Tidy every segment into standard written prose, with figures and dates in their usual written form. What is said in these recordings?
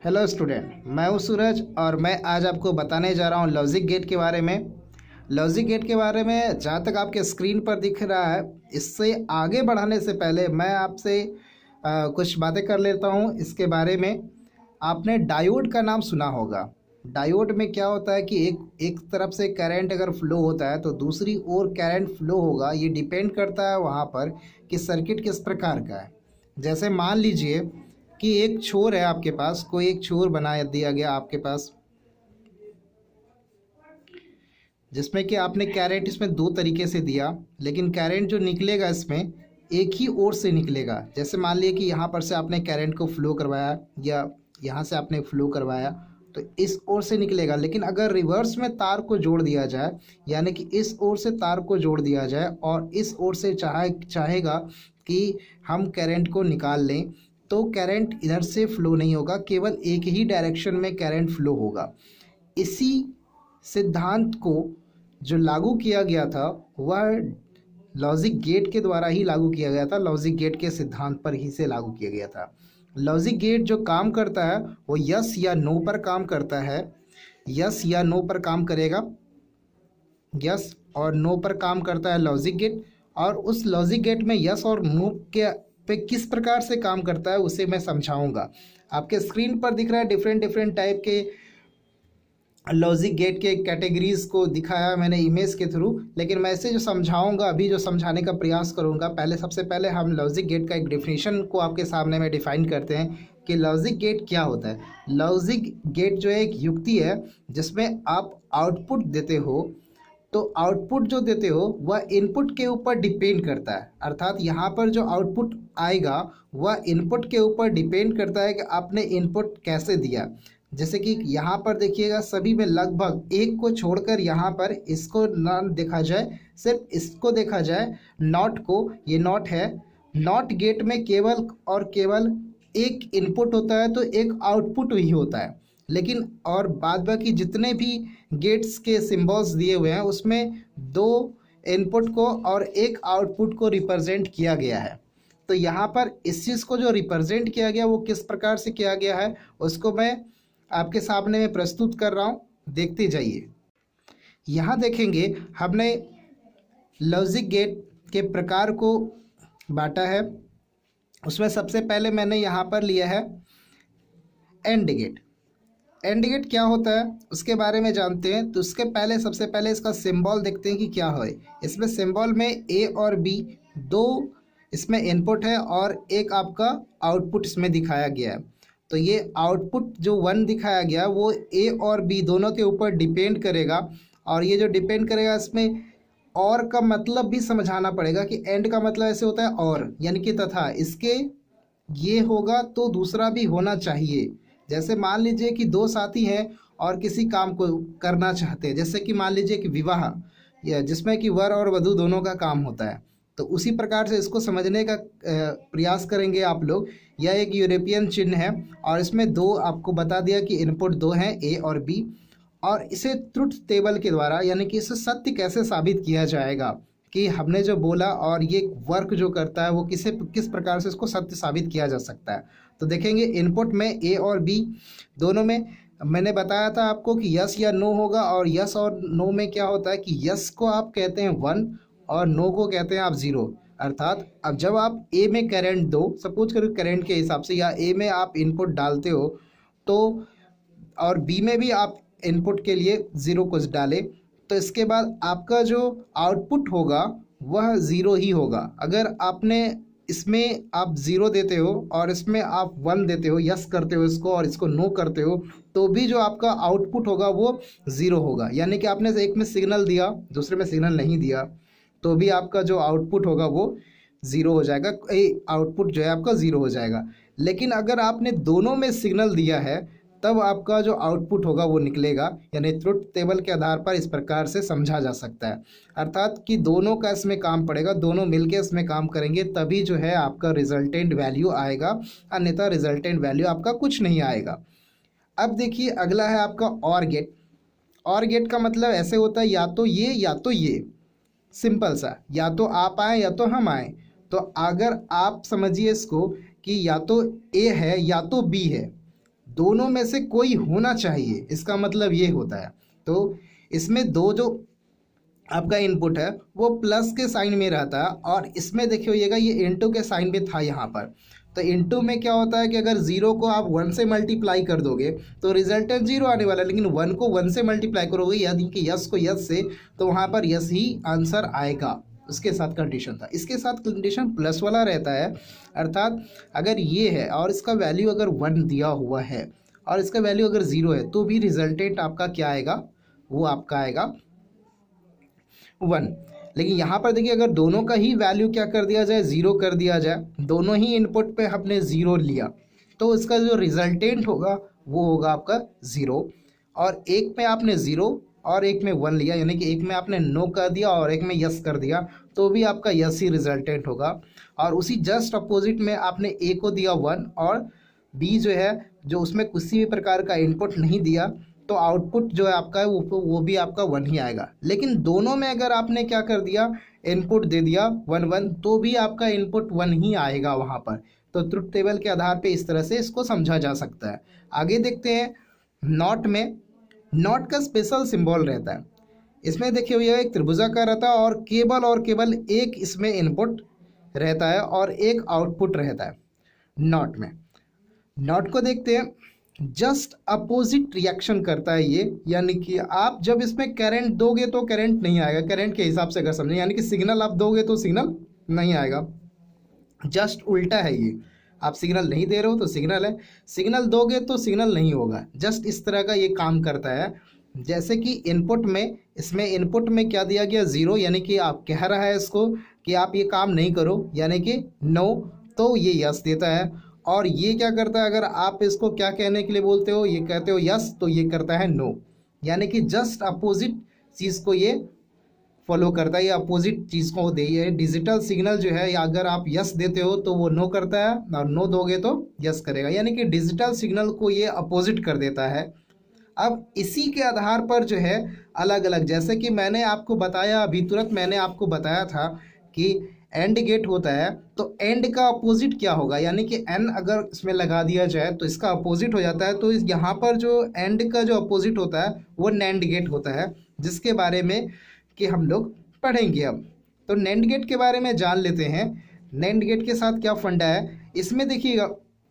Hello student, मैं हूं सूरज और मैं आज आपको बताने जा रहा हूं लॉजिक गेट के बारे में। लॉजिक गेट के बारे में जहाँ तक आपके स्क्रीन पर दिख रहा है, इससे आगे बढ़ाने से पहले मैं आपसे कुछ बातें कर लेता हूं इसके बारे में। आपने डायोड का नाम सुना होगा। डायोड में क्या होता है कि एक तरफ से करंट अगर फ्लो होता है तो दूसरी ओर करंट फ्लो होगा। ये डिपेंड करता है वहाँ पर कि सर्किट किस प्रकार का है। जैसे मान लीजिए कि एक छोर है आपके पास, कोई एक छोर बना दिया गया आपके पास, जिसमें कि आपने करंट इसमें दो तरीके से दिया, लेकिन करंट जो निकलेगा इसमें एक ही ओर से निकलेगा। जैसे मान लिया कि यहाँ पर से आपने करंट को फ्लो करवाया या यहाँ से आपने फ्लो करवाया तो इस ओर से निकलेगा। लेकिन अगर रिवर्स में तार को जोड़ दिया जाए, यानी कि इस ओर से तार को जोड़ दिया जाए और इस ओर से चाहेगा कि हम करंट को निकाल लें, तो करंट इधर से फ्लो नहीं होगा, केवल एक ही डायरेक्शन में करंट फ्लो होगा। इसी सिद्धांत को जो लागू किया गया था वह लॉजिक गेट के द्वारा ही लागू किया गया था। लॉजिक गेट के सिद्धांत पर ही से लागू किया गया था। लॉजिक गेट जो काम करता है वो यस या नो पर काम करता है। यस या नो पर काम करेगा, यस और नो पर काम करता है लॉजिक गेट। और उस लॉजिक गेट में यस और नो के पे किस प्रकार से काम करता है उसे मैं समझाऊंगा। आपके स्क्रीन पर दिख रहा है डिफरेंट टाइप के लॉजिक गेट के कैटेगरीज को दिखाया मैंने इमेज के थ्रू, लेकिन मैं इसे जो समझाऊंगा, अभी जो समझाने का प्रयास करूंगा, सबसे पहले हम लॉजिक गेट का एक डेफिनेशन को आपके सामने में डिफाइन करते हैं कि लॉजिक गेट क्या होता है। लॉजिक गेट जो है एक युक्ति है जिसमें आप आउटपुट देते हो, तो आउटपुट जो देते हो वह इनपुट के ऊपर डिपेंड करता है। अर्थात यहाँ पर जो आउटपुट आएगा वह इनपुट के ऊपर डिपेंड करता है कि आपने इनपुट कैसे दिया। जैसे कि यहाँ पर देखिएगा, सभी में लगभग एक को छोड़कर यहाँ पर इसको ना देखा जाए, सिर्फ इसको देखा जाए, नॉट को, ये नॉट है। नॉट गेट में केवल और केवल एक इनपुट होता है तो एक आउटपुट ही होता है। लेकिन और बाद बाकी जितने भी गेट्स के सिंबल्स दिए हुए हैं उसमें दो इनपुट को और एक आउटपुट को रिप्रेजेंट किया गया है। तो यहाँ पर इस चीज़ को जो रिप्रेजेंट किया गया वो किस प्रकार से किया गया है उसको मैं आपके सामने में प्रस्तुत कर रहा हूँ, देखते जाइए। यहाँ देखेंगे हमने लॉजिक गेट के प्रकार को बांटा है। उसमें सबसे पहले मैंने यहाँ पर लिया है एंड गेट। एंड गेट क्या होता है उसके बारे में जानते हैं। तो उसके पहले सबसे पहले इसका सिंबल देखते हैं कि क्या है। इसमें सिंबल में ए और बी दो इसमें इनपुट है और एक आपका आउटपुट इसमें दिखाया गया है। तो ये आउटपुट जो 1 दिखाया गया वो ए और बी दोनों के ऊपर डिपेंड करेगा। और ये जो डिपेंड करेगा इसमें और का मतलब भी समझाना पड़ेगा कि एंड का मतलब ऐसे होता है और, यानी कि तथा, इसके ये होगा तो दूसरा भी होना चाहिए। जैसे मान लीजिए कि दो साथी हैं और किसी काम को करना चाहते हैं, जैसे कि मान लीजिए कि विवाह, या जिसमें कि वर और वधू दोनों का काम होता है, तो उसी प्रकार से इसको समझने का प्रयास करेंगे आप लोग। यह एक यूरोपियन चिन्ह है और इसमें दो आपको बता दिया कि इनपुट दो हैं, ए और बी। और इसे ट्रुथ टेबल के द्वारा, यानी कि इसे सत्य कैसे साबित किया जाएगा कि हमने जो बोला और ये वर्क जो करता है वो किस प्रकार से इसको सत्य साबित किया जा सकता है। तो देखेंगे इनपुट में ए और बी दोनों में मैंने बताया था आपको कि यस या नो होगा। और यस और नो में क्या होता है कि यस को आप कहते हैं 1 और नो को कहते हैं आप 0। अर्थात अब जब आप ए में करंट दो, सपोज करो करंट के हिसाब से, या ए में आप इनपुट डालते हो तो और बी में भी आप इनपुट के लिए 0 कुछ डाले, तो इसके बाद आपका जो आउटपुट होगा वह 0 ही होगा। अगर आपने इसमें आप 0 देते हो और इसमें आप 1 देते हो, यस करते हो इसको और इसको नो करते हो, तो भी जो आपका आउटपुट होगा वो 0 होगा। यानी कि आपने एक में सिग्नल दिया दूसरे में सिग्नल नहीं दिया तो भी आपका जो आउटपुट होगा वो 0 हो जाएगा, आउटपुट जो है आपका 0 हो जाएगा। लेकिन अगर आपने दोनों में सिग्नल दिया है तब आपका जो आउटपुट होगा वो निकलेगा। यानी ट्रुथ टेबल के आधार पर इस प्रकार से समझा जा सकता है। अर्थात कि दोनों का इसमें काम पड़ेगा, दोनों मिलके इसमें काम करेंगे तभी जो है आपका रिजल्टेंट वैल्यू आएगा, अन्यथा रिजल्टेंट वैल्यू आपका कुछ नहीं आएगा। अब देखिए अगला है आपका और गेट। और गेट का मतलब ऐसे होता है या तो ये या तो ये, सिंपल सा, या तो आप आए या तो हम आए। तो अगर आप समझिए इसको कि या तो ए है या तो बी है, दोनों में से कोई होना चाहिए, इसका मतलब ये होता है। तो इसमें दो जो आपका इनपुट है वो प्लस के साइन में रहता है, और इसमें देखिए होइएगा ये इनटू के साइन में था यहाँ पर। तो इनटू में क्या होता है कि अगर जीरो को आप वन से मल्टीप्लाई कर दोगे तो रिजल्टेंट जीरो आने वाला है, लेकिन वन को वन से मल्टीप्लाई करोगे यानी कि यस को यस से, तो वहाँ पर यस ही आंसर आएगा। उसके साथ कंडीशन था, इसके साथ कंडीशन प्लस वाला रहता है, अर्थात अगर ये है और इसका वैल्यू अगर वन दिया हुआ है और इसका वैल्यू अगर ज़ीरो है तो भी रिजल्टेंट आपका क्या आएगा, वो आपका आएगा वन। लेकिन यहाँ पर देखिए अगर दोनों का ही वैल्यू क्या कर दिया जाए, ज़ीरो कर दिया जाए, दोनों ही इनपुट पे हमने ज़ीरो लिया, तो इसका जो रिजल्टेंट होगा वो होगा आपका ज़ीरो। और एक में आपने ज़ीरो और एक में वन लिया, यानी कि एक में आपने नो कर दिया और एक में यस कर दिया, तो भी आपका यस ही रिजल्टेंट होगा। और उसी जस्ट अपोजिट में आपने ए को दिया वन और बी जो है जो उसमें किसी भी प्रकार का इनपुट नहीं दिया, तो आउटपुट जो है आपका वो भी आपका वन ही आएगा। लेकिन दोनों में अगर आपने क्या कर दिया, इनपुट दे दिया वन वन, तो भी आपका इनपुट वन ही आएगा वहाँ पर। तो ट्रुथ टेबल के आधार पे इस तरह से इसको समझा जा सकता है। आगे देखते हैं नॉट में। नॉट का स्पेशल सिंबल रहता है, इसमें देखिए भैया एक त्रिभुजाकार रहता है और केवल एक इसमें इनपुट रहता है और एक आउटपुट रहता है नॉट में। नॉट को देखते हैं, जस्ट अपोजिट रिएक्शन करता है ये, यानी कि आप जब इसमें करंट दोगे तो करंट नहीं आएगा, करंट के हिसाब से अगर समझें, यानी कि सिग्नल आप दोगे तो सिग्नल नहीं आएगा, जस्ट उल्टा है ये। आप सिग्नल नहीं दे रहे हो तो सिग्नल है, सिग्नल दोगे तो सिग्नल नहीं होगा, जस्ट इस तरह का ये काम करता है। जैसे कि इनपुट में, इसमें इनपुट में क्या दिया गया, ज़ीरो, यानी कि आप कह रहा है इसको कि आप ये काम नहीं करो, यानी कि नो, तो ये यस देता है। और ये क्या करता है, अगर आप इसको क्या कहने के लिए बोलते हो, ये कहते हो यस, तो ये करता है नो, यानी कि जस्ट अपोजिट चीज़ को ये फॉलो करता है, ये अपोजिट चीज़ को दे। ये डिजिटल सिग्नल जो है, या अगर आप यस देते हो तो वो नो करता है और नो दोगे तो यस करेगा, यानी कि डिजिटल सिग्नल को ये अपोजिट कर देता है। अब इसी के आधार पर जो है अलग अलग, जैसे कि मैंने आपको बताया अभी तुरंत मैंने आपको बताया था कि एंड गेट होता है, तो एंड का अपोजिट क्या होगा, यानी कि एन अगर इसमें लगा दिया जाए तो इसका अपोजिट हो जाता है। तो यहाँ पर जो एंड का जो अपोजिट होता है वो नैंड गेट होता है, जिसके बारे में कि हम लोग पढ़ेंगे अब। तो नैंड गेट के बारे में जान लेते हैं। नैंड गेट के साथ क्या फंडा है, इसमें देखिएगा,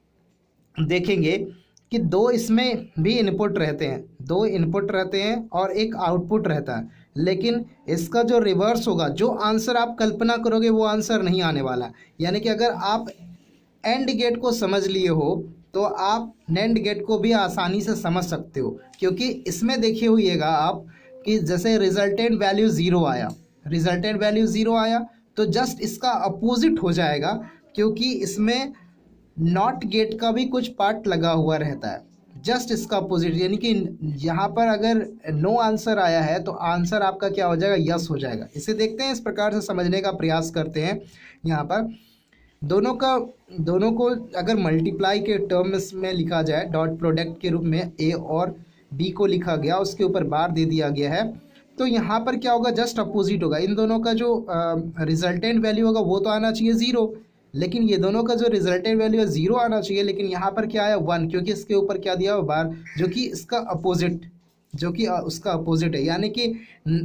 देखेंगे कि दो इसमें भी इनपुट रहते हैं, दो इनपुट रहते हैं और एक आउटपुट रहता है, लेकिन इसका जो रिवर्स होगा, जो आंसर आप कल्पना करोगे वो आंसर नहीं आने वाला। यानी कि अगर आप एंड गेट को समझ लिए हो तो आप नैंड गेट को भी आसानी से समझ सकते हो, क्योंकि इसमें देखिए होइएगा आप कि जैसे रिजल्टेंट वैल्यू ज़ीरो आया, रिजल्टेंट वैल्यू ज़ीरो आया, तो जस्ट इसका अपोजिट हो जाएगा, क्योंकि इसमें नॉट गेट का भी कुछ पार्ट लगा हुआ रहता है, जस्ट इसका अपोजिट। यानी कि यहाँ पर अगर नो आंसर आया है तो आंसर आपका क्या हो जाएगा, यस हो जाएगा। इसे देखते हैं, इस प्रकार से समझने का प्रयास करते हैं। यहाँ पर दोनों को अगर मल्टीप्लाई के टर्म्स में लिखा जाए, डॉट प्रोडक्ट के रूप में ए और बी को लिखा गया, उसके ऊपर बार दे दिया गया है, तो यहाँ पर क्या होगा, जस्ट अपोजिट होगा। इन दोनों का जो रिजल्टेंट वैल्यू होगा वो तो आना चाहिए ज़ीरो, लेकिन ये दोनों का जो रिजल्टेंट वैल्यू है ज़ीरो आना चाहिए, लेकिन यहाँ पर क्या आया, वन, क्योंकि इसके ऊपर क्या दिया हुआ बार, जो कि इसका अपोजिट, जो कि उसका अपोजिट है। यानी कि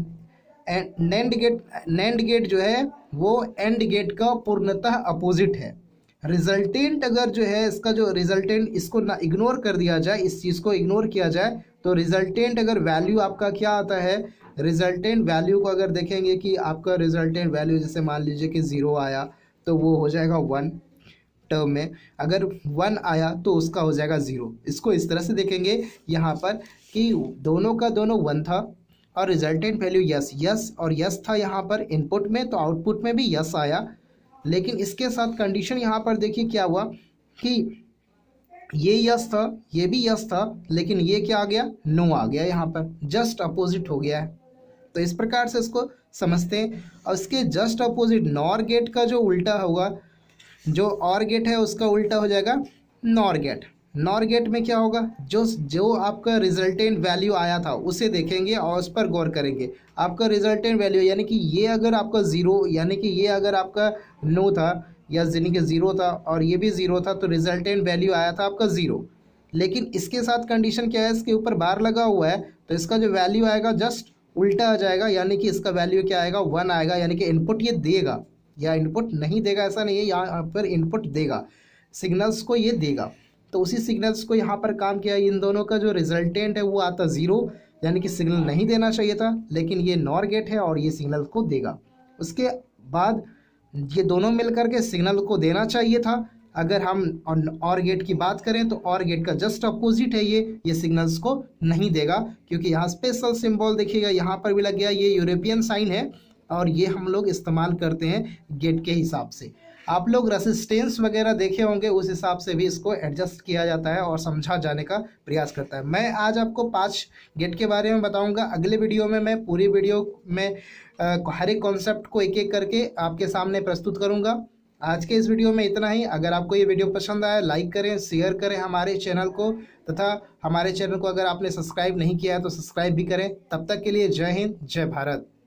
नैंड गेट जो है वो एंड गेट का पूर्णतः अपोजिट है। रिजल्टेंट अगर जो है इसका जो रिजल्टेंट, इसको ना इग्नोर कर दिया जाए, इस चीज़ को इग्नोर किया जाए, तो रिजल्टेंट अगर वैल्यू आपका क्या आता है, रिजल्टेंट वैल्यू को अगर देखेंगे कि आपका रिजल्टेंट वैल्यू जैसे मान लीजिए कि ज़ीरो आया तो वो हो जाएगा वन टर्म में, अगर वन आया तो उसका हो जाएगा ज़ीरो। इसको इस तरह से देखेंगे यहाँ पर कि दोनों का दोनों वन था और रिजल्टेंट वैल्यू यस और यस था यहाँ पर इनपुट में, तो आउटपुट में भी यस आया। लेकिन इसके साथ कंडीशन यहाँ पर देखिए क्या हुआ कि ये यस था, ये भी यस था, लेकिन ये क्या आ गया, नो आ गया, यहाँ पर जस्ट अपोजिट हो गया है। तो इस प्रकार से इसको समझते हैं। और इसके जस्ट अपोजिट नॉर गेट का जो उल्टा होगा, जो और गेट है उसका उल्टा हो जाएगा नॉर गेट। नॉर गेट में क्या होगा, जो आपका रिजल्टेंट वैल्यू आया था उसे देखेंगे और उस पर गौर करेंगे। आपका रिजल्टेंट वैल्यू यानी कि ये अगर आपका ज़ीरो, यानी कि ये अगर आपका नो था या यानी कि ज़ीरो था और ये भी ज़ीरो था, तो रिजल्टेंट वैल्यू आया था आपका ज़ीरो। लेकिन इसके साथ कंडीशन क्या है, इसके ऊपर बार लगा हुआ है तो इसका जो वैल्यू आएगा जस्ट उल्टा आ जाएगा, यानी कि इसका वैल्यू क्या आएगा 1 आएगा, यानी कि इनपुट ये देगा या इनपुट नहीं देगा ऐसा नहीं है, यहाँ पर इनपुट देगा, सिग्नल्स को ये देगा। तो उसी सिग्नल्स को यहाँ पर काम किया, इन दोनों का जो रिजल्टेंट है वो आता 0, यानी कि सिग्नल नहीं देना चाहिए था, लेकिन ये नॉर गेट है और ये सिग्नल को देगा। उसके बाद ये दोनों मिलकर के सिग्नल को देना चाहिए था। अगर हम और गेट की बात करें तो और गेट का जस्ट अपोजिट है, ये सिग्नल्स को नहीं देगा, क्योंकि यहाँ स्पेशल सिंबल देखिएगा यहाँ पर भी लग गया, ये यूरोपियन साइन है और ये हम लोग इस्तेमाल करते हैं गेट के हिसाब से। आप लोग रेसिस्टेंस वगैरह देखे होंगे, उस हिसाब से भी इसको एडजस्ट किया जाता है और समझा जाने का प्रयास करता है। मैं आज आपको 5 गेट के बारे में बताऊंगा। अगले वीडियो में मैं पूरी वीडियो में हर एक कॉन्सेप्ट को एक एक करके आपके सामने प्रस्तुत करूंगा। आज के इस वीडियो में इतना ही। अगर आपको ये वीडियो पसंद आया, लाइक करें, शेयर करें हमारे चैनल को, तथा हमारे चैनल को अगर आपने सब्सक्राइब नहीं किया है तो सब्सक्राइब भी करें। तब तक के लिए जय हिंद, जय भारत।